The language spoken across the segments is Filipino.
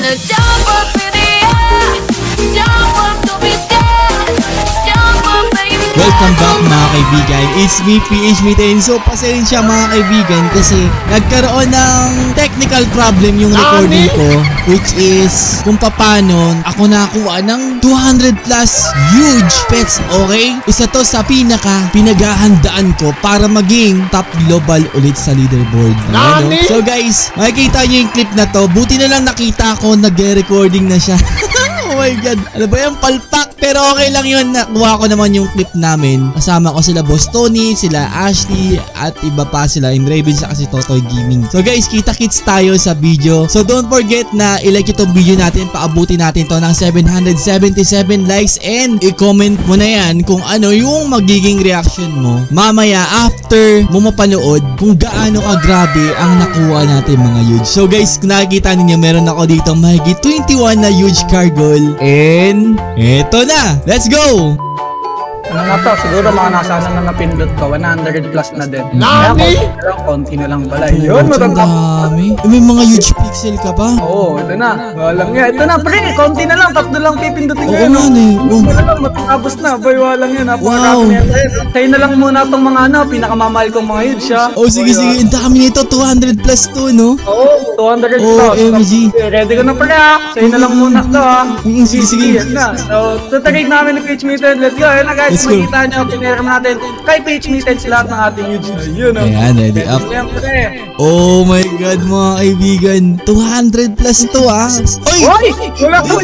wanna jump up in the air, jump up, don't be scared, jump up baby. Welcome back mga kaibigan, it's me PH Miten. So pasensya mga kaibigan kasi nagkaroon ng technical problem yung recording ko, which is kung paano ako nakakuha ng 200 plus huge pets, okay? Isa to sa pinaghahandaan ko para maging top global ulit sa leaderboard. Ayan, no? So guys, makikita nyo yung clip na to, buti na lang nakita ko nag-recording na siya. Oh my god, ano ba yung palpak? Pero okay lang yun, nakuha ko naman yung clip namin. Kasama ko sila Boss Tony, sila Ashley, at iba pa sila Raven sa kasi Totoy Gaming. So guys, kita-kits tayo sa video. So don't forget na i-like itong video natin, paabutin natin to ng 777 likes, and i-comment mo na yan kung ano yung magiging reaction mo mamaya after mo mapanood kung gaano ka grabe ang nakuha natin mga huge. So guys, kung nakikita ninyo, meron ako dito mahigit 21 na huge car goal. And eto na, let's go! Ano na to? Siguro mga nasa na napindot ko, 100 plus na din. Nami? Konti na lang pala. Yun, madami. May mga huge pixel ka pa. Oo, ito na. Walang yan. Ito na, pre. Konti na lang. Tatlo lang pipindutin ko. Oo nga eh. Ito na lang. Matapos na. Boy, walang yan. Napakarami na yan. Sa'yo na lang muna itong mga pinakamamahal kong mga huge siya. Oh, sige. Ang dami nito. 200 plus to, no? Oo, 200 plus. OMG. Ready ko na pala ha. Sa'yo na lang muna ito ha. Sige. Yan na. So, tuturig namin ng PH Miten. Let's go. Ayan na guys. Makikita nyo, piniram natin kay PH Miten sila ng ating huge na yun. Ayan, ready up. Oh my god mga kaibigan, 200 plus to ah. Oy! Wala ko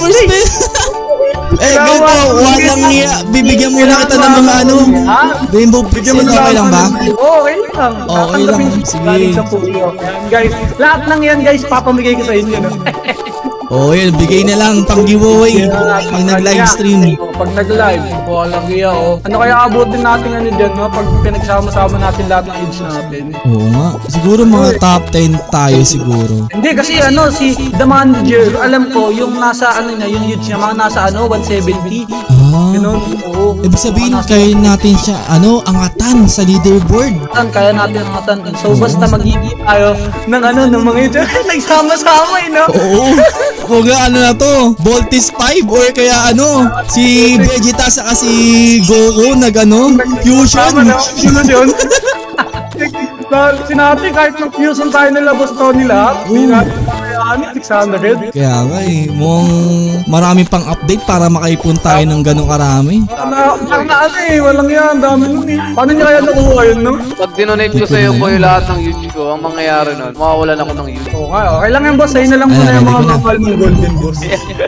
ganito, walang niya. Bibigyan muna kita ng mga Rainbow Pixel, okay lang ba? Okay lang. Okay lang, sige. Guys, lahat lang yan guys, papamigay ko sa inyo. Oh, yun, bigay na lang pang giveaway pag nag-live stream. Pag nag-live, walang iya Ano kaya abutin natin dyan, no? Pag pinagsama-sama natin lahat ng age natin. Oo nga, siguro mga top 10 tayo siguro. Hindi, kasi si The Manager, alam ko, yung nasa niya, yung huge niya, mga nasa 170. Ganun, oo. Ibig sabihin, kaya natin siya, angatan sa leaderboard. Kaya natin angatan. So, basta magiging tayo ng mga ito. Nagsama-sama, no? Oo. Kung na to, Voltis 5 or kaya si Vegeta sa si Goku fusion. Fusion. Sinabi kahit mag-fusion tayo nila Boss Tony lahat, hindi natin kakayanin, 600. Kaya nga mukhang marami pang update para makaipon tayo ng ganong karami. Walang yan, dami nun Paano niya kaya nakuha yun, no? Pag dinonate ko sa'yo boy lahat ng huge ko, ang mangyayari nun, mawawalan ako ng huge. Okay lang yan boss, sa'yo na lang muna yung mga mahal mong golden boss.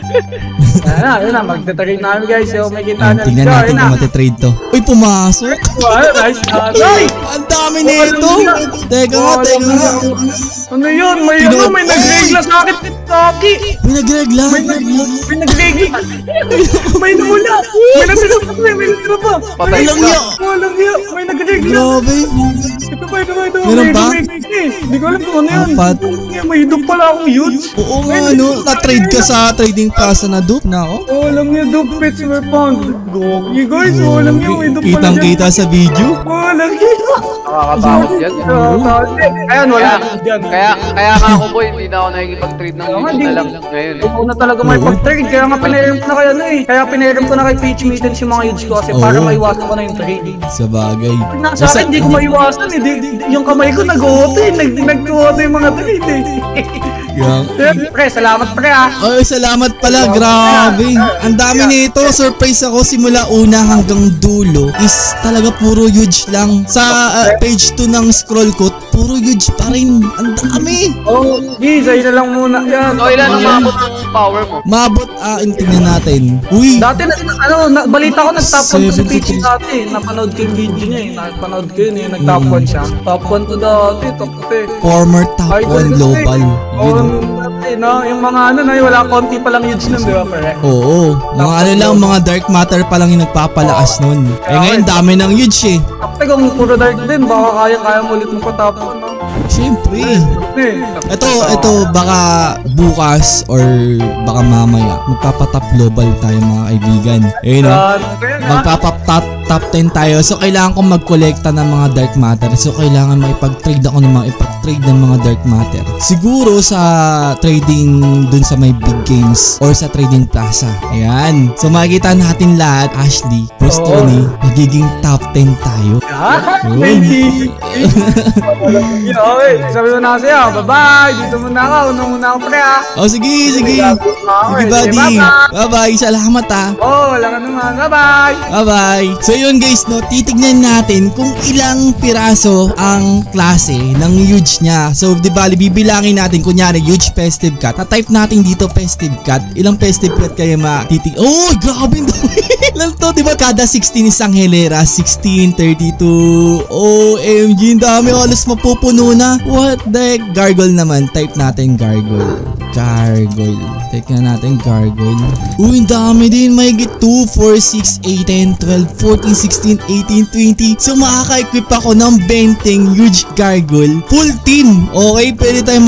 Ayun na, magte-trade namin guys, may kita na. Tignan natin kung matitrade to. Uy, pumasok! Nice! Ang dami nito! Teka nga. Ano yun? May nagregla sa akin, Taki! May nagregla? May nagregla! May namula! May natira pa! Walang iya! May nagregla! Grabe! Ito pa! Meron pa? Hindi ko alam kung ano yun. Apat. May dupe pala akong huge. Oo nga na-trade ka sa trading plaza na dupe na ako. Walang yung dupe pets were found. Gogi guys, walang yung may dupe pala dyan. Kitang-kita sa video. Walang yun. Nakakatakot yan. Ayan, wala dyan. Kaya nga ako boy, hindi na ako nakikipag-trade ng huge na lang ngayon. Ako na talaga may pag-trade, kaya nga pinairam ko na kaya Kaya pinairam ko na kay PH Miten yung mga huge ko kasi para maiwasan ko na yung trade. Sa bagay. Sa akin, hindi ko maiwasan yung kamay ko nag-uote, nag-uote yung mga trade Pre, salamat pre Ay, salamat pala, grabe. Ang dami nito, surprise ako simula una hanggang dulo is talaga puro huge lang. Sa page 2 ng scroll ko, puro huge pa rin. Ang dami. Sa'yo na lang muna yan. So ilan ang maabot ng power mo? Maabot, tingnan natin. Uy! Dati, balita ko nag-top 1 to si PH dati. Napanood ko yung video niya Napanood ko yun nag-top 1 siya. Top 1 to dati, top 2 Former top 1 global. Yung mga wala konti pa lang huge nun, di ba, pare? Oo. Mga mga dark matter pa lang yung nagpapalakas nun. Ngayon, dami ng huge Kapag kung puro dark din, baka kaya mo ulit magpa-top 1, Siyempre. Ito, baka bukas or baka mamaya, magpapatop global tayo mga kaibigan. Magpapatop top 10 tayo. So kailangan ko mag-collecta ng mga dark matter. So kailangan maipag-trade ako ng mga dark matter. Siguro sa trading dun sa may big games or sa trading plaza. Ayan. So makikita natin lahat, Ashley, gusto ni magiging top 10 tayo. Yun. Okay, sabi mo na kasi bye-bye. Dito muna ako. Unang muna ako pre Oh, sige. Sige, buddy. Bye-bye. Salamat wala ka naman. Bye-bye. Bye-bye. So yun guys, no, titignan natin kung ilang piraso ang klase ng huge niya. So di ba, bibilangin natin, kunyari huge festive cut. Ta-type natin dito festive cut. Ilang festive cut kayo Oh, grabe ito. Ilan to, di ba? Kada 16 isang hilera. 16, 32. OMG, dami. Halos mapupuno na. What the heck? Gargoyle naman. Type natin gargoyle. Type na natin gargoyle. Uy, dami din. Mahigit 2, 4, 6, 8, 10, 12, 14, 16, 18, 20. So makaka-equip ako ng benteng huge gargoyle. Full team. Okay, pwede tayo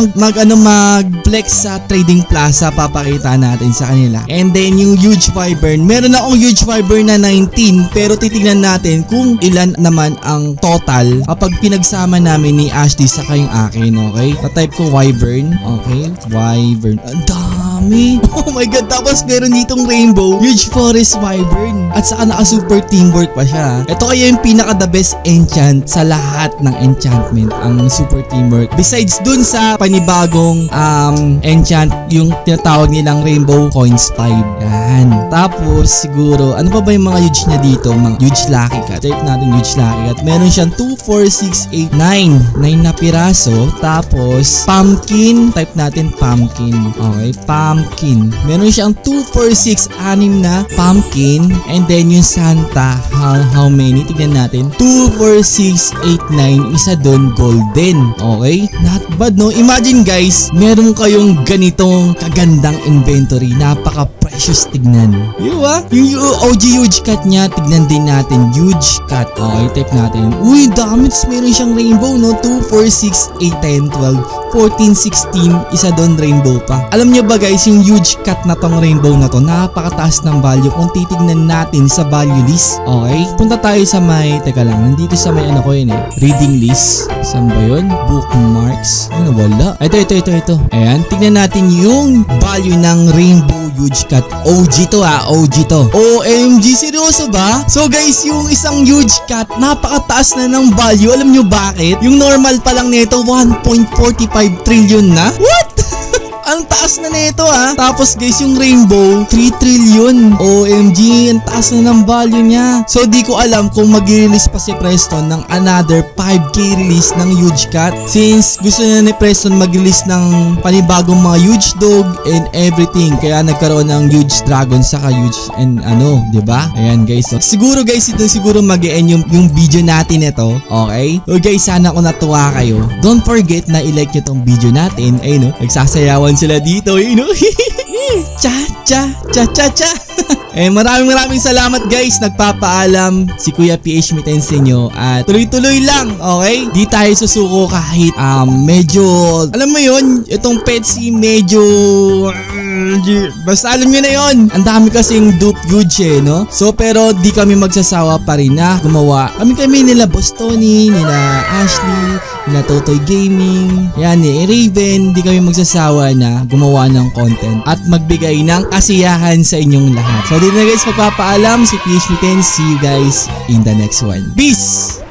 mag-flex sa trading plaza. Papakita natin sa kanila. And then yung huge wyvern. Meron akong huge wyvern na 19. Pero titignan natin kung ilan naman ang total kapag pinagsama namin ni Ashley sa kayong akin. Okay, pa-type ko wyvern. Okay, wyvern. Ang dami. Oh my god. Tapos meron ditong rainbow huge forest wyvern. At saka naka-super teamwork pa siya. Ito kaya yung pinaka-the best enchant sa lahat ng enchantment. Ang super teamwork. Besides dun sa panibagong enchant, yung tinatawag nilang rainbow coins 5. Yan. Tapos siguro, ano pa ba yung mga huge niya dito? Mga huge lucky cut. Type natin huge lucky cut. Meron siyang 2, 4, 6, 8, 9. 9 na piraso. Tapos pumpkin. Type natin pumpkin. Okay, pumpkin. Meron siyang 2, 4, 6, 6 na pumpkin. And then yung Santa, how many? Tignan natin. 2, 4, 6, 8, 9. Isa doon golden. Okay? Not bad, no? Imagine guys, meron kayong ganitong kagandang inventory. Napaka-precious tignan. Yung OG huge cut niya, tignan din natin. Huge cut. Okay, type natin. Uy, dami. Meron siyang rainbow, no? 2, 4, 6, 8, 10, 12, 14, 16. Isa doon rainbow pa. Alam niyo ba guys, yung huge cut na tong rainbow na to, napakataas ng value kung titignan natin sa value list. Okay? Punta tayo sa may, teka lang, nandito sa may ano ko yun reading list. Saan ba yun? Bookmarks. Ano, wala. Ito. Ayan, tignan natin yung value ng rainbow huge cut. OG to OG to. OMG, seryoso ba? So guys, yung isang huge cut, napakataas na ng value. Alam nyo bakit? Yung normal pa lang nito, 1.45 trillion na. What? Ang taas na nito Tapos guys, yung rainbow 3 trillion. OMG, ang taas na ng value niya. So di ko alam kung mag-release pa si Preston ng another 5k release ng huge cat. Since gusto na ni Preston mag-release ng panibagong mga huge dog and everything. Kaya nagkaroon ng huge dragon saka huge and diba? Ayan guys. So, siguro guys, ito siguro mag-e-end yung video natin ito. Okay? So guys, sana kung natuwa kayo, don't forget na i-like nyo tong video natin. Ayun nagsasayawan sila dito, cha. Maraming salamat guys. Nagpapaalam si Kuya PH Miten sa inyo. At tuloy-tuloy lang, okay? Di tayo susuko kahit medyo, alam mo yun, itong Petsy medyo basta alam nyo na yun. Ang dami kasing dupe huge no? So pero di kami magsasawa pa rin na gumawa. Kami nila Boss Tony, nila Ashley, nila Totoy Gaming, yan Raven. Di kami magsasawa na gumawa ng content at magbigay ng kasiyahan sa inyong lahat. So dito na guys, magpapaalam si PH Miten. See you guys in the next one. Peace!